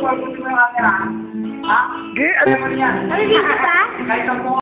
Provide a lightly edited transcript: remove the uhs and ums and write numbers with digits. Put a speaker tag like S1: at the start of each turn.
S1: Pag-pag mo yung camera, ha?
S2: Gay, ano?
S1: Ano yan?
S3: Nalilito ka?
S1: Kahit ang